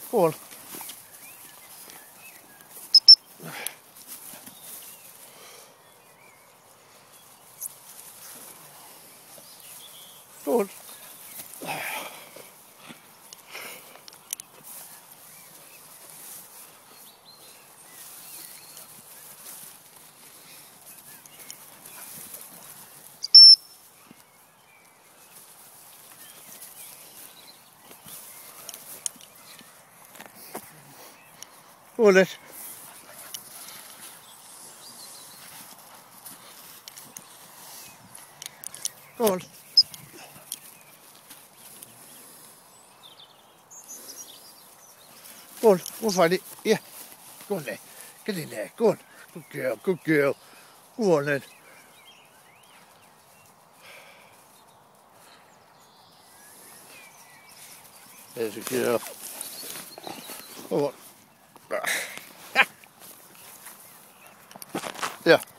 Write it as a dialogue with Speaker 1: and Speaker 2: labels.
Speaker 1: Go on. Go on. Go on then. Go on. Go on, we'll find it. Yeah. Go on there. Get in there. Go on. Good girl, good girl. Go on then. There's a girl. Go on. Yeah.